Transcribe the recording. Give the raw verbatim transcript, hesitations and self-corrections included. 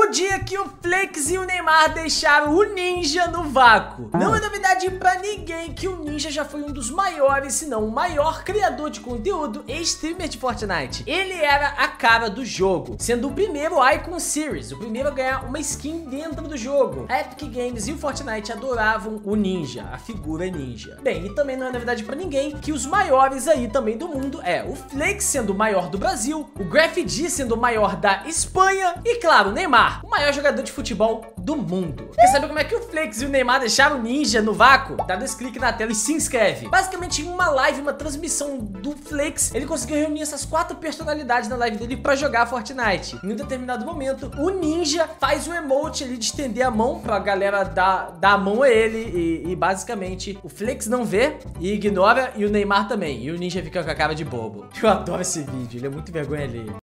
o dia que o Flex e o Neymar deixaram o Ninja no vácuo. Não é novidade pra ninguém que o Ninja já foi um dos maiores, se não o maior criador de conteúdo e streamer de Fortnite. Ele era a cara do jogo, sendo o primeiro Icon Series, o primeiro a ganhar uma skin dentro do jogo. A Epic Games e o Fortnite adoravam o Ninja, a figura Ninja. Bem, e também não é novidade pra ninguém que os maiores aí também do mundo é o Flex sendo o maior do Brasil, o Graffiti sendo o maior da Espanha e, claro, o Neymar, o maior jogador de futebol do mundo. Quer saber como é que o Flex e o Neymar deixaram o Ninja no vácuo? Dá dois cliques na tela e se inscreve. Basicamente, em uma live, uma transmissão do Flex, ele conseguiu reunir essas quatro personalidades na live dele pra jogar Fortnite. Em um determinado momento, o Ninja faz o emote ali de estender a mão pra galera dar, dar a mão a ele e, e basicamente o Flex não vê e ignora, e o Neymar também. E o Ninja fica com a cara de bobo. Eu adoro esse vídeo, ele é muito vergonha alheia.